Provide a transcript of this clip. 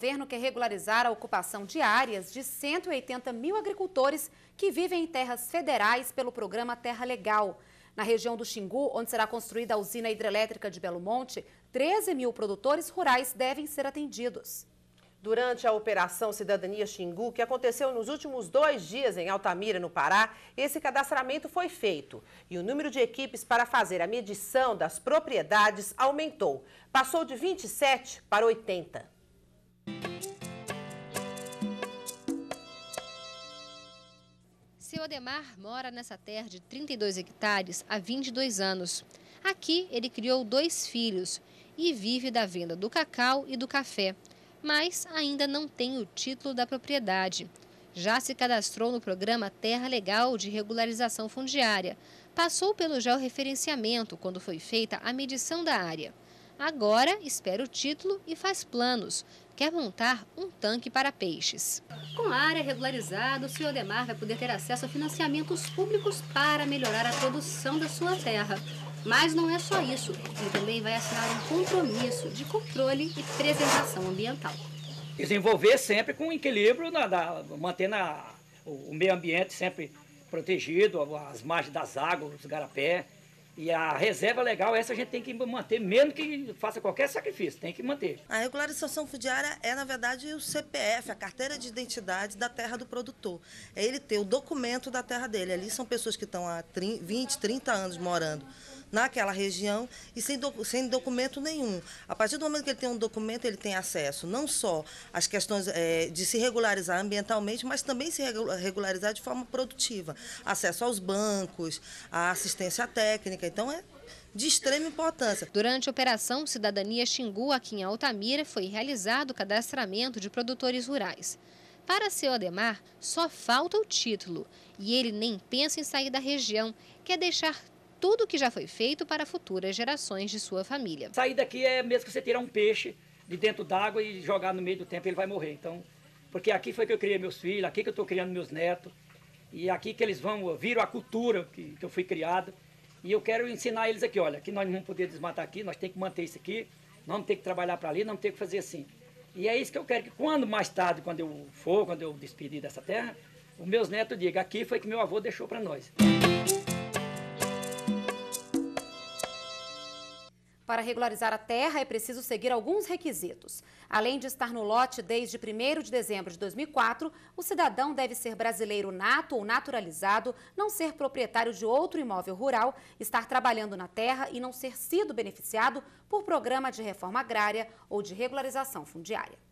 governo quer regularizar a ocupação de áreas de 180 mil agricultores que vivem em terras federais pelo programa Terra Legal. Na região do Xingu, onde será construída a usina hidrelétrica de Belo Monte, 13 mil produtores rurais devem ser atendidos. Durante a Operação Cidadania Xingu, que aconteceu nos últimos 2 dias em Altamira, no Pará, esse cadastramento foi feito. E o número de equipes para fazer a medição das propriedades aumentou. Passou de 27 para 80. Seu Ademar mora nessa terra de 32 hectares há 22 anos. Aqui ele criou 2 filhos e vive da venda do cacau e do café, mas ainda não tem o título da propriedade. Já se cadastrou no programa Terra Legal de regularização fundiária. Passou pelo georreferenciamento quando foi feita a medição da área. Agora espera o título e faz planos. Quer montar um tanque para peixes. Com a área regularizada, o senhor Ademar vai poder ter acesso a financiamentos públicos para melhorar a produção da sua terra. Mas não é só isso, ele também vai assinar um compromisso de controle e preservação ambiental. Desenvolver sempre com equilíbrio, mantendo o meio ambiente sempre protegido, as margens das águas, os garapé. E a reserva legal, essa a gente tem que manter, mesmo que faça qualquer sacrifício, tem que manter. A regularização fundiária é, na verdade, o CPF, a carteira de identidade da terra do produtor. É ele ter o documento da terra dele. Ali são pessoas que estão há 20, 30 anos morando naquela região e sem documento nenhum. A partir do momento que ele tem um documento, ele tem acesso não só às questões de se regularizar ambientalmente, mas também se regularizar de forma produtiva. Acesso aos bancos, à assistência técnica, então é de extrema importância. Durante a Operação Cidadania Xingu, aqui em Altamira, foi realizado o cadastramento de produtores rurais. Para seu Ademar, só falta o título e ele nem pensa em sair da região, quer deixar tudo o que já foi feito para futuras gerações de sua família. Sair daqui é mesmo que você tirar um peixe de dentro d'água e jogar no meio do tempo, ele vai morrer. Então, porque aqui foi que eu criei meus filhos, aqui que eu estou criando meus netos, e aqui que eles viram a cultura que eu fui criado. E eu quero ensinar eles aqui, olha, que nós não vamos poder desmatar aqui, nós temos que manter isso aqui, nós vamos ter que trabalhar para ali, nós vamos ter que fazer assim. E é isso que eu quero, que quando mais tarde, quando eu despedir dessa terra, os meus netos digam, aqui foi que meu avô deixou para nós. Para regularizar a terra, é preciso seguir alguns requisitos. Além de estar no lote desde 1º de dezembro de 2004, o cidadão deve ser brasileiro nato ou naturalizado, não ser proprietário de outro imóvel rural, estar trabalhando na terra e não ser sido beneficiado por programa de reforma agrária ou de regularização fundiária.